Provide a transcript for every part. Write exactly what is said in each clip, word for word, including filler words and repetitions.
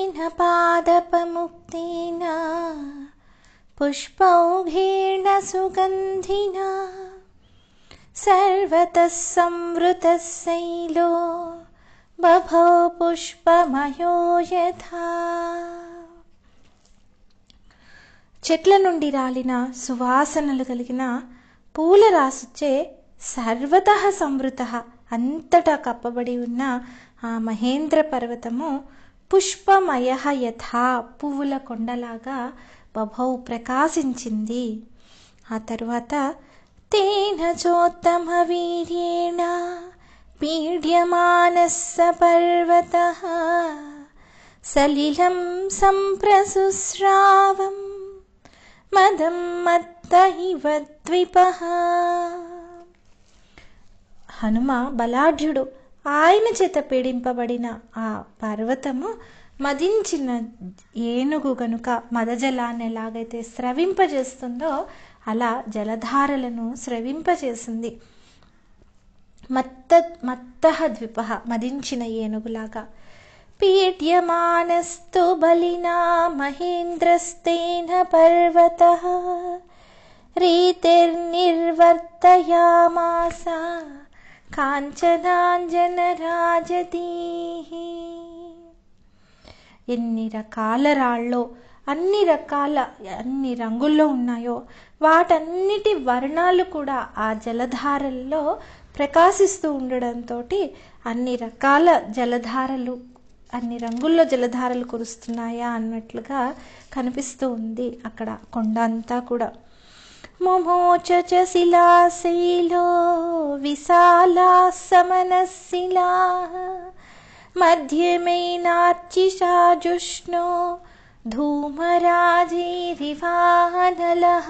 तेन पादपमुक्तेन पुष्पौघेन सुगन्धिना सर्वतः संवृतः शैलो बभौ పుష్పమయో యథా. చెట్ల నుండి రాలిన సువాసనలు కలిగిన పూల రాసుచే సర్వతః సంవృతః అంతటా కప్పబడి ఉన్న ఆ మహేంద్ర పర్వతము పుష్పమయః యథా పువ్వుల కొండలాగా బభౌ ప్రకాశించింది. ఆ తరువాత తేన చోత్తమ వీర్యేణ పీడ్యమానః స పర్వతః సలిలం సంప్రసుస్రావం మదం మత్త ఇవ ద్విపః. హనుమ బలాఢ్యుడు, ఆయన చేత పీడింపబడిన ఆ పర్వతము మదించిన ఏనుగు గనుక మదజలాన్ని ఎలాగైతే స్రవింపజేస్తుందో అలా జలధారలను స్రవింపజేసింది. మత్త మత్తః ద్విపః మదించిన ఏనుగులాగా. పీడ్యమానస్తు బలినా మహేంద్రస్తేన పర్వతః రీతిర్నిర్వర్తయామాస కాంచనాంజనరాజతీః. ఎన్ని రకాల రాళ్ళో అన్ని రకాల అన్ని రంగుల్లో ఉన్నాయో వాటన్నిటి వర్ణాలు కూడా ఆ జలధారల్లో ప్రకాశిస్తూ ఉండడంతో అన్ని రకాల జలధారలు అన్ని రంగుల్లో జలధారలు కురుస్తున్నాయా అన్నట్లుగా కనిపిస్తూ ఉంది అక్కడ కొండ అంతా కూడా. మోమోచ శిలాశైలో విశాలా సమనశిలా మధ్యమేనార్చిషా జుష్ణో ధూమరాజీరివానలః.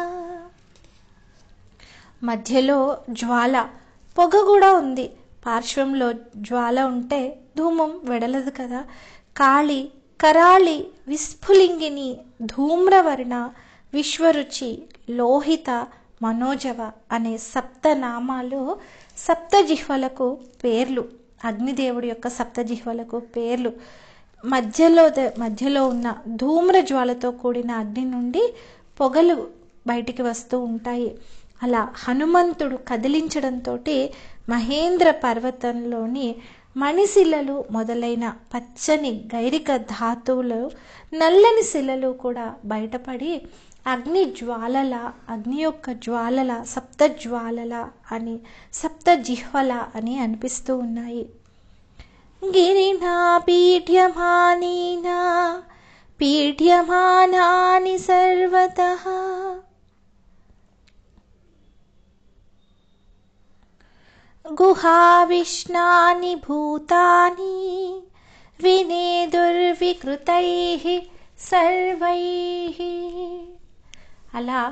మధ్యలో జ్వాల పొగ కూడా ఉంది. పార్శ్వంలో జ్వాల ఉంటే ధూమం వెడలదు కదా. కాళి, కరాళి, విస్ఫులింగిని, ధూమ్రవర్ణ, విశ్వరుచి, లోహిత, మనోజవ అనే సప్తనామాలు సప్తజిహ్వలకు పేర్లు. అగ్నిదేవుడి యొక్క సప్తజిహ్వలకు పేర్లు. మధ్యలో మధ్యలో ఉన్న ధూమ్ర జ్వాలతో కూడిన అగ్ని నుండి పొగలు బయటికి వస్తూ ఉంటాయి. అలా హనుమంతుడు కదిలించడంతో మహేంద్ర పర్వతంలోని మణిశిలలు మొదలైన పచ్చని గైరిక ధాతువులు, నల్లని శిలలు కూడా బయటపడి అగ్ని జ్వాలల అగ్ని యొక్క జ్వాలల సప్త జ్వాలల అని సప్త జిహ్వల అని అనిపిస్తూ ఉన్నాయి. గిరినా పీఠ్యమానీనా పీఠ్యమానాని సర్వతః గుహావిష్ణాని భూతాని వినేదుర్వికృతైః సర్వైః. అలా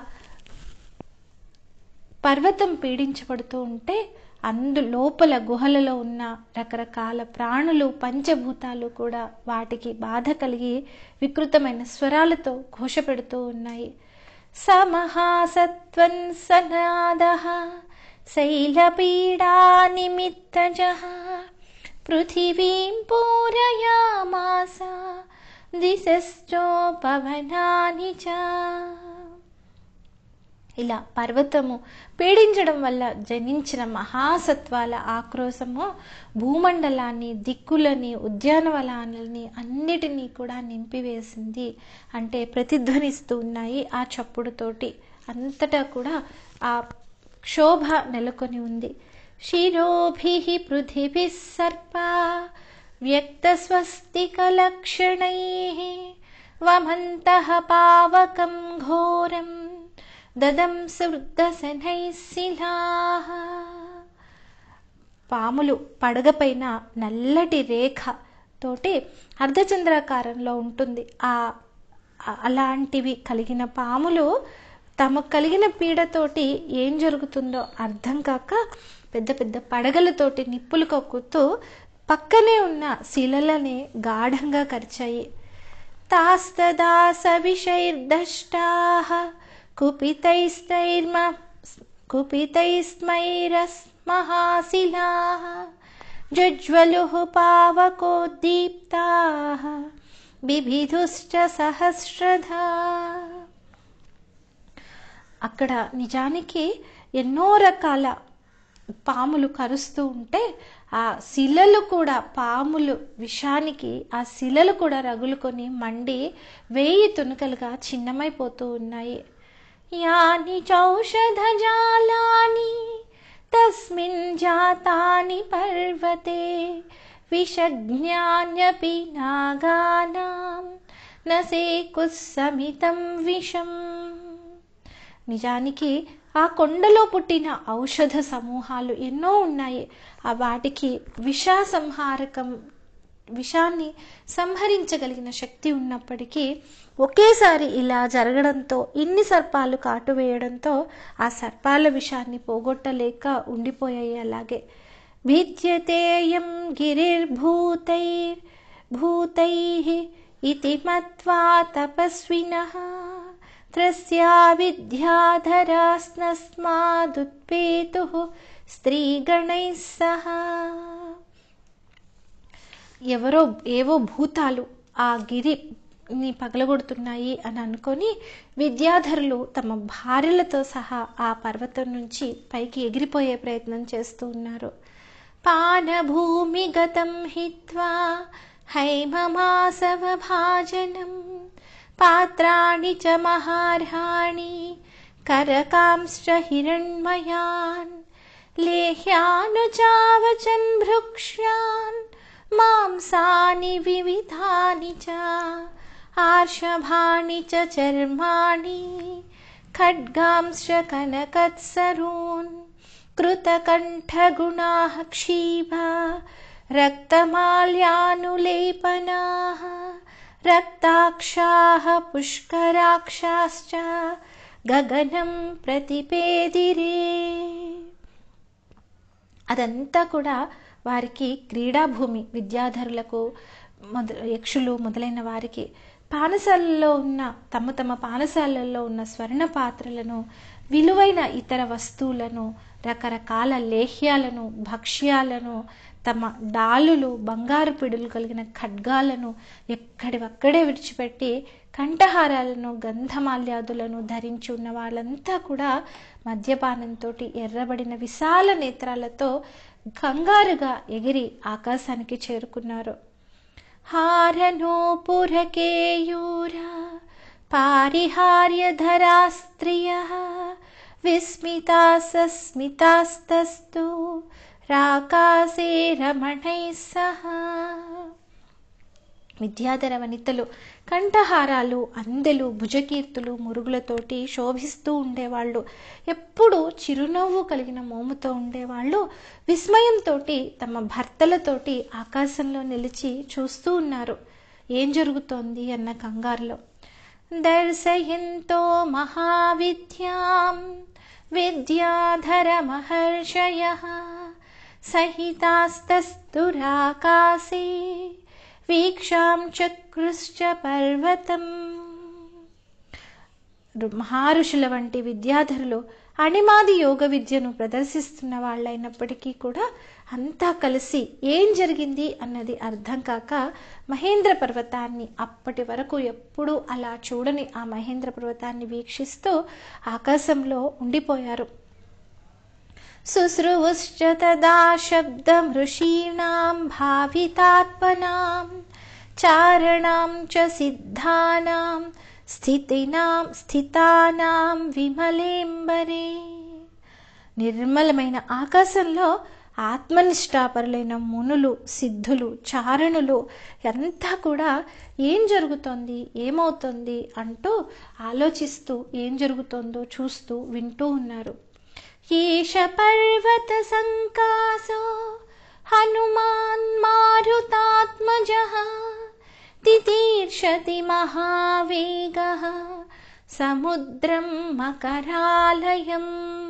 పర్వతం పీడించబడుతూ ఉంటే అందు లోపల గుహలలో ఉన్న రకరకాల ప్రాణులు, పంచభూతాలు కూడా వాటికి బాధ కలిగి వికృతమైన స్వరాలతో ఘోష పెడుతూ ఉన్నాయి. సమహాసత్వం సనాదః శైలపీడా నిమిత్తజః పృథివీం పూరయామాస దిశశ్చోపవనాని చ. ఇలా పర్వతము పీడించడం వల్ల జనించిన మహాసత్వాల ఆక్రోశము భూమండలాన్ని, దిక్కులని, ఉద్యానవనాలని అన్నిటినీ కూడా నింపివేసింది. అంటే ప్రతిధ్వనిస్తూ ఉన్నాయి ఆ చప్పుడుతోటి. అంతటా కూడా ఆ క్షోభ నెలకొని ఉంది. శిరోభిః పృథిభిః సర్పా వ్యక్త స్వస్తికలక్షణైః వమంతః పావకం ఘోరం దదం వృద్ధశనైః శిలాః. పాములు పడగపైన నల్లటి రేఖ తోటి అర్ధచంద్రాకారంలో ఉంటుంది. ఆ అలాంటివి కలిగిన పాములు తమకు కలిగిన పీడతోటి ఏం జరుగుతుందో అర్థం కాక పెద్ద పెద్ద పడగలతోటి నిప్పులు కక్కుతూ పక్కనే ఉన్న శిలలని గాఢంగా కరిచాయి. తాస్తదాస విషైర్దష్టాః కుపితైస్తైర్మ కుపితైస్మైరస్మహాశిలాః జజ్వలుః పావకోద్దీప్తాః బిభిదుశ్చ సహస్రధా. అక్కడ నిజానికి ఎన్నో రకాల పాములు కరుస్తూ ఉంటే ఆ శిలలు కూడా, పాములు విషానికి ఆ శిలలు కూడా రగులుకొని మండి వేయి తునకలుగా చిన్నమైపోతూ ఉన్నాయి. యాని చౌషధజాలాని తస్మిన్ జాతాని పర్వతే విషజ్ఞాన్యపి నాగానాం నసేకుస్సమితం విషం. నిజానికి ఆ కొండలో పుట్టిన ఔషధ సమూహాలు ఎన్నో ఉన్నాయి. ఆ వాటికి విష సంహారకం, విషాన్ని సంహరించగలిగిన శక్తి ఉన్నప్పటికీ ఒకేసారి ఇలా జరగడంతో, ఇన్ని సర్పాలు కాటువేయడంతో ఆ సర్పాల విషాన్ని పోగొట్టలేక ఉండిపోయాయి. అలాగే భిద్యతేయం గిరిర్భూతైర్ భూతైః ఇతి మత్వా తపస్వినః త్రస్యా విద్యాధరాస్నస్మాదుత్పేతుః స్త్రీగణైః సహ. ఎవరో ఏవో భూతాలు ఆ గిరిని పగలగొడుతున్నాయి అని అనుకొని విద్యాధరులు తమ భార్యలతో సహా ఆ పర్వతం నుంచి పైకి ఎగిరిపోయే ప్రయత్నం చేస్తూ ఉన్నారు. పానభూమి గతం హిత్వా హైమమాసవ భాజనం పాత్రాణి చ మహార్హాణి కరకాంశ్చ హిరణ్మయాన్ లేహ్యానుచావచన్ భృక్ష్యాన్ మాంసాని వివిధాని చ ఆర్షభాని చ చర్మాణి ఖడ్గాంశ్చ కనకత్సరూన్ కృతకంఠగుణాః క్షీభా రక్తమాల్యానులేపనాః రక్తాక్షాః పుష్కరాక్షాశ్చ గగనం ప్రతిపేదిరే. అదంతా కూడా వారికి క్రీడాభూమి. విద్యాధరులకు, మొద యక్షులు మొదలైన వారికి పానశాలలో ఉన్న తమ తమ పానశాలల్లో ఉన్న స్వర్ణ పాత్రలను, విలువైన ఇతర వస్తువులను, రకరకాల లేహ్యాలను, భక్ష్యాలను, తమ డాలులు, బంగారు పిడులు కలిగిన ఖడ్గాలను ఎక్కడివక్కడే విడిచిపెట్టి కంఠహారాలను, గంధమాల్యాదులను ధరించి ఉన్న వాళ్ళంతా కూడా మద్యపానంతో ఎర్రబడిన విశాల నేత్రాలతో కంగారుగా ఎగిరి ఆకాశానికి చేరుకున్నారు. హారనోపురకేయూరా పారిహార్యధరా స్త్రియః విస్మితాసస్మితాస్తస్తు రాకాసే రమణైః సహ. విద్యాధర వనితలు కంఠహారాలు, అందెలు, భుజకీర్తులు, మురుగులతోటి శోభిస్తూ ఉండేవాళ్ళు. ఎప్పుడూ చిరునవ్వు కలిగిన మోముతో ఉండేవాళ్ళు. విస్మయంతో తమ భర్తలతోటి ఆకాశంలో నిలిచి చూస్తూ ఉన్నారు ఏం జరుగుతోంది అన్న కంగారులో. దర్శయంతో మహావిద్యాం విద్యాధర మహర్షయః సహితాస్తస్తురాకాశే వీక్షాం చక్రుశ్చ పర్వతం. మహారుషుల వంటి విద్యాధరులు అణిమాది యోగ విద్యను ప్రదర్శిస్తున్న వాళ్ళైనప్పటికీ కూడా అంతా కలిసి ఏం జరిగింది అన్నది అర్థం కాక మహేంద్ర పర్వతాన్ని, అప్పటి వరకు ఎప్పుడూ అలా చూడని ఆ మహేంద్ర పర్వతాన్ని వీక్షిస్తూ ఆకాశంలో ఉండిపోయారు. శుశ్రువుశ్చ తదా శబ్దం ఋషీణాం భావితాత్మనాం చారణాం చ సిద్ధానాం స్థితినాం స్థితానాం విమలేంబరే. నిర్మలమైన ఆకాశంలో ఆత్మనిష్టాపరులైన మునులు, సిద్ధులు, చారణులు అంతా కూడా ఏం జరుగుతోంది, ఏమవుతోంది అంటూ ఆలోచిస్తూ ఏం జరుగుతోందో చూస్తూ వింటూ ఉన్నారు. ఈశ పర్వత సంకాసో హనుమాన్ మారుతాత్మజః తితీర్షతి మహావేగః సముద్రం మకరాలయం.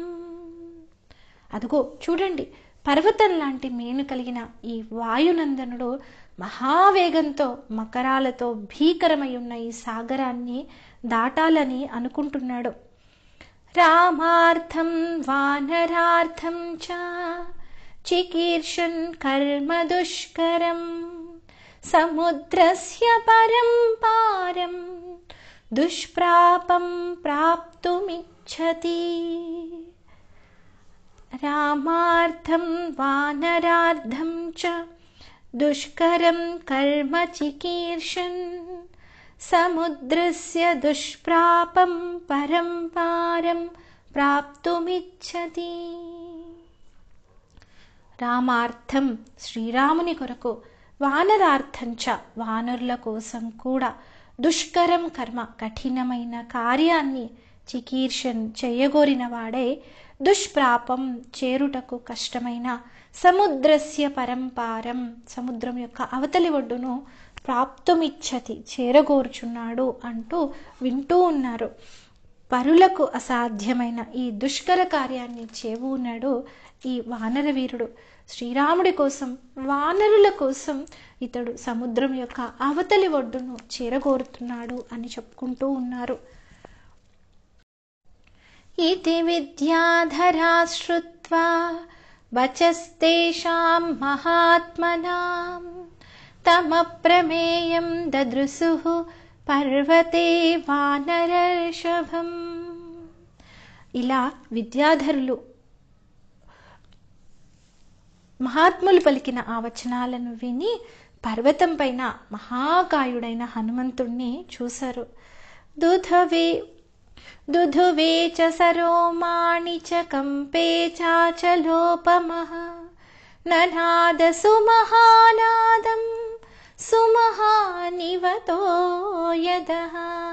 అదిగో చూడండి, పర్వతం లాంటి మేను కలిగిన ఈ వాయునందనుడు మహావేగంతో మకరాలతో భీకరమై ఉన్న ఈ సాగరాన్ని దాటాలని అనుకుంటున్నాడు. రామార్థం వానరార్థం చ చికీర్షన్ కర్మ దుష్కరం సముద్రస్య పరం పారం దుష్ప్రాపం ప్రాప్తుమిచ్చతి. రామార్థం వానరార్థం చ దుష్కరం కర్మ చికీర్షన్ సముద్రస్య దుష్ప్రాపం పరం పారం ప్రాప్తుమిచ్చతి. రామార్థం శ్రీరాముని కొరకు, వానరార్థంచ వానరుల కోసం కూడా, దుష్కరం కర్మ కఠినమైన కార్యాన్ని చికీర్షన్ చేయగోరిన వాడే, దుష్ప్రాపం చేరుటకు కష్టమైన, సముద్రస్య పరంపారం సముద్రం యొక్క అవతలి ఒడ్డును ప్రాప్తుమిచ్చతి చేరగోరుచున్నాడు అంటూ వింటూ ఉన్నారు. పరులకు అసాధ్యమైన ఈ దుష్కర కార్యాన్ని చేవున్నాడు ఈ వానర వీరుడు. శ్రీరాముడి కోసం, వానరుల కోసం ఇతడు సముద్రం యొక్క అవతలి ఒడ్డును చేరగోరుతున్నాడు అని చెప్పుకుంటూ ఉన్నారు. ఇతి విద్యాధరా శ్రుత్వా వచస్తేషాం మహాత్మనాం తమప్రమేయం దదృశుః పర్వతే వానరర్షభం. ఇలా విద్యాధరులు మహాత్ములు పలికిన ఆ వచనాలను విని పర్వతం పైన మహాకాయుడైన హనుమంతుణ్ణి చూశారు. దుధవే దుధువే చ సరోమాణి చ కంపే చాచలోపమః ననాద సుమహానాదం సుమహానివతో యదః.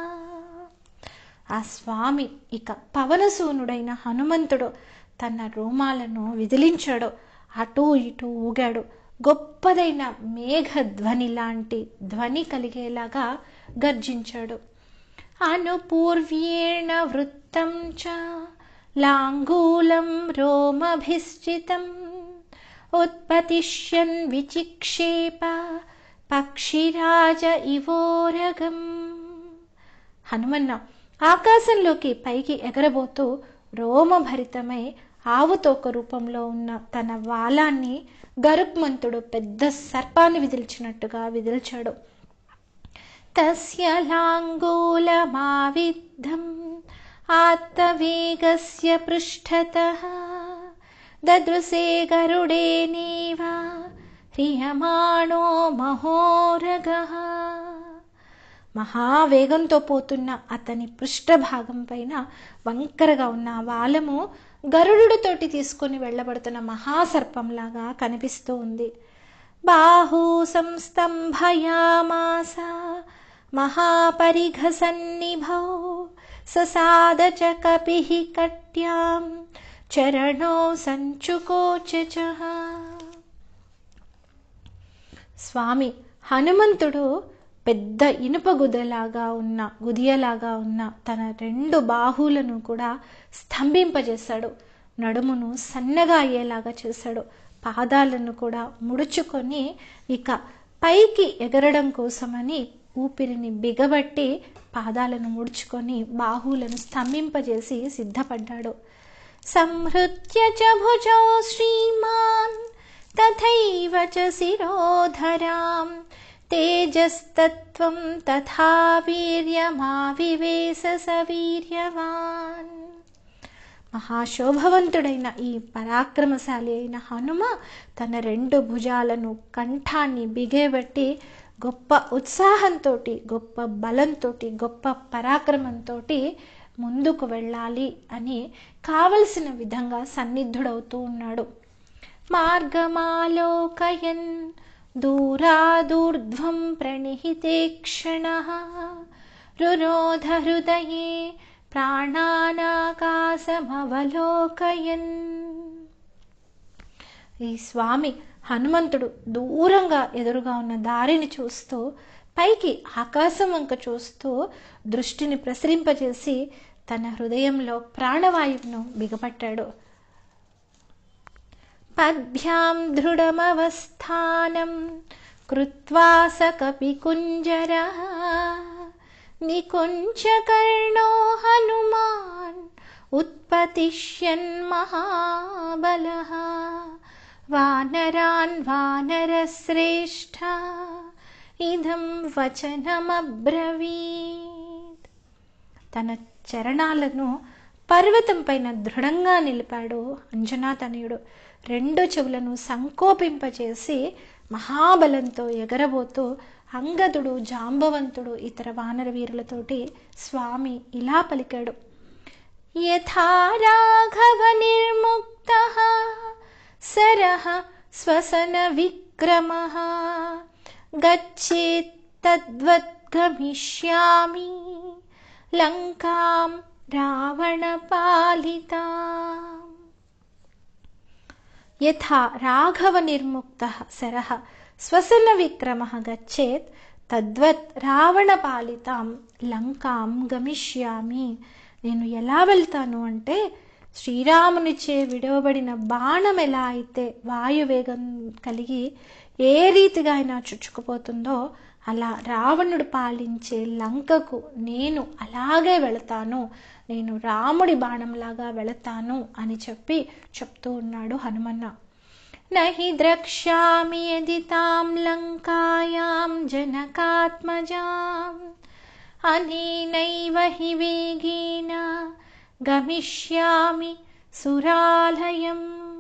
ఆ స్వామి ఇక పవనసూనుడైన హనుమంతుడు తన రోమాలను విదిలించాడు, అటూ ఇటూ ఊగాడు. గొప్పదైన మేఘధ్వని లాంటి ధ్వని కలిగేలాగా గర్జించాడు. అనుపూర్వ్యేణ వృత్తం చ లాంగూలం రోమభిశ్చితం ఉత్పతిష్యన్ విచిక్షేప పక్షిరాజ ఇవోరగం. హనుమన్న ఆకాశంలోకి పైకి ఎగరబోతూ రోమభరితమై ఆవుతోక రూపంలో ఉన్న తన వాలాన్ని గరుత్మంతుడు పెద్ద సర్పాన్ని విదిల్చినట్టుగా విదిల్చాడు. తస్య లాంగూలమావిద్ధం ఆత్తవేగస్య పృష్ఠతః దదృశే గరుడేనేవ హ్రియమాణో మహోరగః. మహావేగంతో పోతున్న అతని పృష్ఠభాగం పైన వంకరగా ఉన్న వాలము గరుడుతోటి తీసుకొని వెళ్ళబడుతున్న మహాసర్పంలాగా కనిపిస్తూ ఉంది. బాహూ సంస్తంభయామాస మహాపరిఘసన్నిభౌ ససాద చ కపిః కట్యాం చరణో సంచుకోచచః. స్వామి హనుమంతుడు పెద్ద ఇనుప గుదలాగా ఉన్న గుదియలాగా ఉన్న తన రెండు బాహువులను కూడా స్తంభింపజేశాడు. నడుమును సన్నగా అయ్యేలాగా చేశాడు. పాదాలను కూడా ముడుచుకొని ఇక పైకి ఎగరడం కోసమని ఊపిరిని బిగబట్టి పాదాలను ముడుచుకొని బాహువులను స్తంభింపజేసి సిద్ధపడ్డాడు. సంహృత్య చ భుజౌ శ్రీమాన్ తథైవ చ శిరోధరాం తేజస్తత్వం తథా వీర్యమావివేశ సవీర్యవాన్. మహాశోభవంతుడైన ఈ పరాక్రమశాలి అయిన హనుమ తన రెండు భుజాలను కంఠాన్ని బిగేబట్టి గొప్ప ఉత్సాహంతో, గొప్ప బలంతో, గొప్ప పరాక్రమంతో ముందుకు వెళ్ళాలి అని కావలసిన విధంగా సన్నిధుడవుతూ ఉన్నాడు. మార్గమాలోకయన్ దూరాదూర్ధ్వం ప్రణిహితే క్షణః రురోధ హృదయే ప్రాణానాకాశమవలోకయన్. ఈ స్వామి హనుమంతుడు దూరంగా ఎదురుగా ఉన్న దారిని చూస్తూ పైకి ఆకాశం వంక చూస్తూ దృష్టిని ప్రసరింపజేసి తన హృదయంలో ప్రాణవాయువును బిగపట్టాడు. పద్భ్యాం దృఢమవస్థానం కృత్వా స కపికుంజరః నికుంచకర్ణో హనుమాన్ ఉత్పతిష్యన్ మహాబలః వానరాన్ వానరశ్రేష్ఠ ఇదం వచనమబ్రవీత్. తన చరణాలను పర్వతం పైన దృఢంగా నిలిపాడు అంజనాతనయుడు. రెండు చెవులను సంకోపింపచేసి మహాబలంతో ఎగరబోతూ అంగదుడు, జాంబవంతుడు, ఇతర వానర వీరులతోటి స్వామి ఇలా పలికాడు. యథా రాఘవ నిర్ముక్తః సరః స్వసన విక్రమః గచ్చేత్ తద్వత్ గమిష్యామి లంకాం రావణ పాలితాం. యథా రాఘవ నిర్ముక్తః సరః స్వసన విక్రమః గచ్చేత్ తద్వత్ రావణ పాలితాం లంకాం గమిష్యామి. నేను ఎలా వెళ్తాను అంటే, శ్రీరామునిచే విడవబడిన బాణం ఎలా అయితే వాయువేగం కలిగి ఏ రీతిగా అయినా చుచ్చుకుపోతుందో అలా రావణుడు పాలించే లంకకు నేను అలాగే వెళతాను, నేను రాముడి బాణంలాగా వెళతాను అని చెప్పి చెప్తూ ఉన్నాడు హనుమన్న. నహి ద్రక్ష్యామి యది తాం లంకాయాం జనకాత్మజాం అనేనైవ హి వేగేన గమిష్యామి సురాలయం.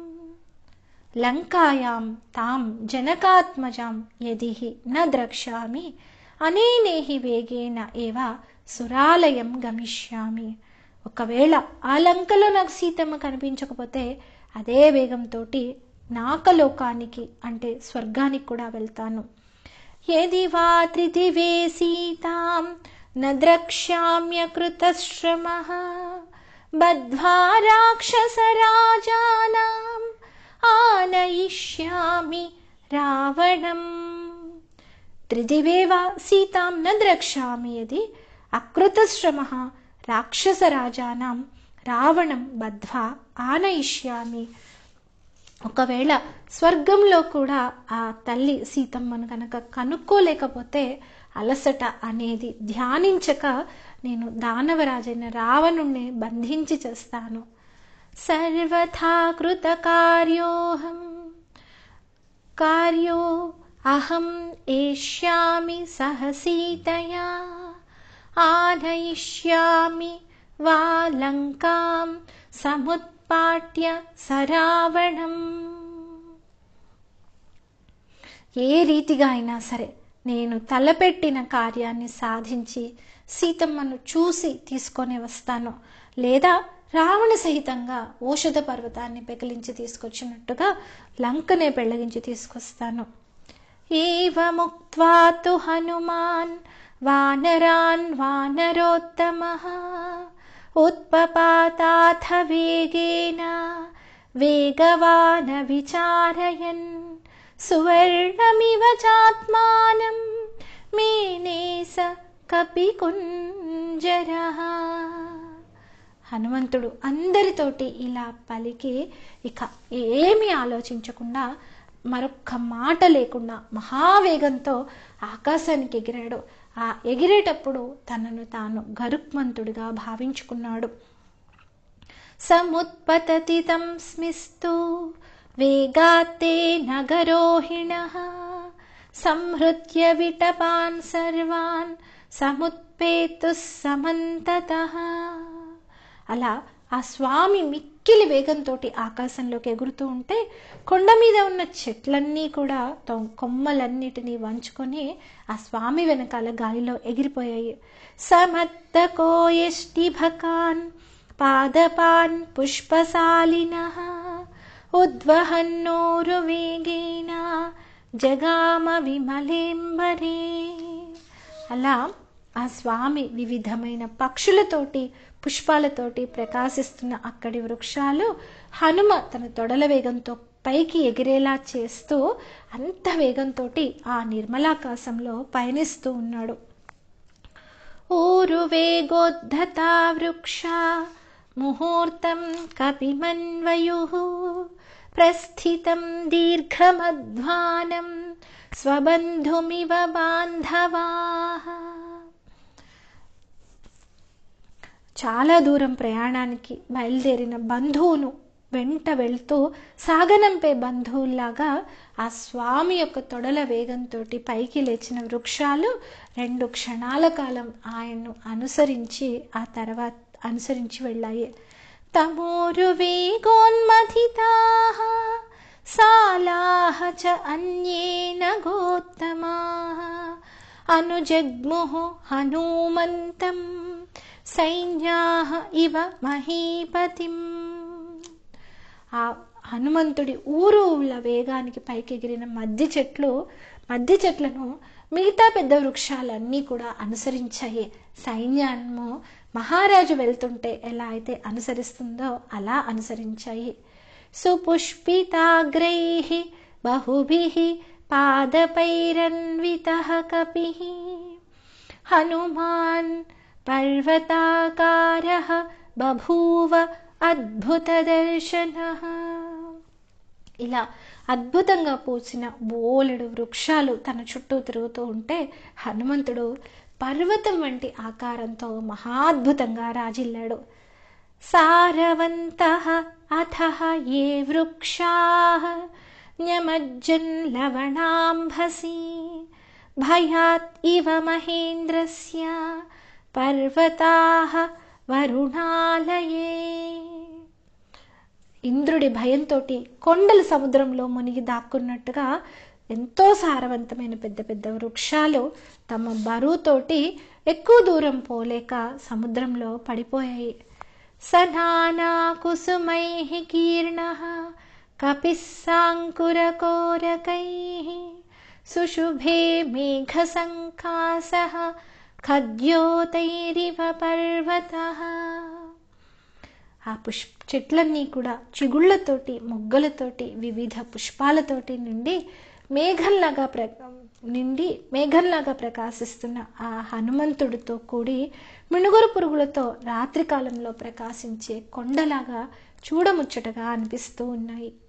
లంకాయాం తాం జనకాత్మజాం యది న ద్రక్ష్యామి అనేనేహి వేగేన ఏవ సురాలయం గమిష్యామి. ఒకవేళ ఆ లంకలో నాకు సీతమ్మ కనిపించకపోతే అదే వేగంతో నాకలోకానికి అంటే స్వర్గానికి కూడా వెళ్తాను. యది వా త్రిదివే సీతాం న ద్రక్ష్యామ్యకృతశ్రమః బద్ధ్వా రాక్షసరాజానాం ఆనయిష్యామి రావణం. త్రిదివే వా సీతాం న ద్రక్ష్యామి యది అకృతశ్రమః రాక్షసరాజానాం రావణం బద్ధ్వా ఆనయిష్యామి. ఒకవేళ స్వర్గంలో కూడా ఆ తల్లి సీతమ్మను కనుక కనుక్కోలేకపోతే అలసట అనేది ధ్యానించక నేను దానవరాజైన రావణుణ్ణి బంధించి చేస్తాను. సర్వథా కృత కార్యోహం కార్యో అహం ఏష్యామి సహ సీతయా ఆనయిష్యామి వా లంకాం సముత్పాట్య సరావణం. ఏ రీతిగా అయినా సరే నేను తలపెట్టిన కార్యాన్ని సాధించి సీతమ్మను చూసి తీసుకొని వస్తాను, లేదా రావణ సహితంగా ఓషధ పర్వతాన్ని పెకిలించి తీసుకొచ్చినట్టుగా లంకనే పెళ్లగించి తీసుకొస్తాను. ఏవముక్త్వా తు హనుమాన్ వానరాన్ వానరోత్తమః ఉత్పపాతాథ వేగేన వేగవాన విచారయన్ సువర్ణమివ చాత్మానం మేనేస కపికుంజరః. హనుమంతుడు అందరితోటి ఇలా పలికి ఇక ఏమీ ఆలోచించకుండా, మరొక్క మాట లేకుండా మహావేగంతో ఆకాశానికి ఎగిరాడు. ఆ ఎగిరేటప్పుడు తనను తాను గరుక్మంతుడిగా భావించుకున్నాడు. సముత్పతతి తం స్మిస్తు వేగాత్తే నగరోహిణః సంహృత్య విటపాన్ సర్వాన్ సముత్పేతు సమంతతః. అలా ఆ స్వామి మిక్కిలి వేగంతో ఆకాశంలోకి ఎగురుతూ ఉంటే కొండ మీద ఉన్న చెట్లన్నీ కూడా కొమ్మలన్నిటినీ వంచుకొని ఆ స్వామి వెనకాల గాలిలో ఎగిరిపోయాయి. సమత్తకోయష్టిభకాన్ పాదపాన్ పుష్పశాలినః ఉద్వహన్నోరు వేగేన జగామ విమలేంబరే. అలా ఆ స్వామి వివిధమైన పక్షులతోటి పుష్పాలతోటి ప్రకాశిస్తున్న అక్కడి వృక్షాలు హనుమ తన తొడల వేగంతో పైకి ఎగిరేలా చేస్తూ అంత వేగంతో ఆ నిర్మలాకాశంలో పయనిస్తూ ఉన్నాడు. ఊరు వేగోద్ధత వృక్ష ముహూర్తం కపిమన్వయుః ప్రస్థితం దీర్ఘమధ్వానం స్వబంధుమివ బాంధవాః. చాలా దూరం ప్రయాణానికి బయలుదేరిన బంధువును వెంట వెళ్తూ సాగనంపే బంధువుల్లాగా ఆ స్వామి యొక్క తొడల వేగంతో పైకి లేచిన వృక్షాలు రెండు క్షణాల కాలం ఆయన్ను అనుసరించి ఆ తర్వాత అనుసరించి వెళ్ళాయి. తమోరు వేగోన్మథితాః సాలాః చ అన్యేన గోత్తమాః అనుజగ్ముః హనుమంతం సైన్యాః ఇవ మహీపతిం. ఆ హనుమంతుడి ఊరుల వేగానికి పైకెగిరిన మధ్య చెట్లు మధ్య చెట్లను మిగతా పెద్ద వృక్షాలన్నీ కూడా అనుసరించాయి. సైన్యాన్ని మహారాజు వెళ్తుంటే ఎలా అయితే అనుసరిస్తుందో అలా అనుసరించాయి. సుపుష్పితాగ్రైః బహుభిః పాదపైరన్వితః కపిః హనుమాన్ పర్వతాకారః బభూవ అద్భుత దర్శనః. ఇలా అద్భుతంగా పూసిన బోలెడు వృక్షాలు తన చుట్టూ తిరుగుతూ ఉంటే హనుమంతుడు పర్వతం వంటి ఆకారంతో మహాద్భుతంగా రాజిల్లాడు. సారవంతః అథః ఏ వృక్షాః న్యమజ్జన్ లవణాంభసి భయాత్ ఇవ మహేంద్రస్య పర్వతాః వరుణాలయే. ఇంద్రుడి భయంతో కొండల సముద్రంలో మునిగి దాక్కున్నట్టుగా ఎంతో సారవంతమైన పెద్ద పెద్ద వృక్షాలు తమ బరువుతోటి ఎక్కువ దూరం పోలేక సముద్రంలో పడిపోయాయి. సనానా కుసుమైః కీర్ణః కపిస్సాంకురకోరకైః సుశుభే మేఘ సంకాసః ఖద్యోతైరివ పర్వతః. ఆ పుష్ప చెట్లన్నీ కూడా చిగుళ్లతోటి మొగ్గలతోటి వివిధ పుష్పాలతోటి నిండి మేఘంలాగా ప్ర నిండి మేఘంలాగా ప్రకాశిస్తున్న ఆ హనుమంతుడితో కూడి మిణుగురు పురుగులతో రాత్రి కాలంలో ప్రకాశించే కొండలాగా చూడముచ్చటగా అనిపిస్తూ ఉన్నాయి.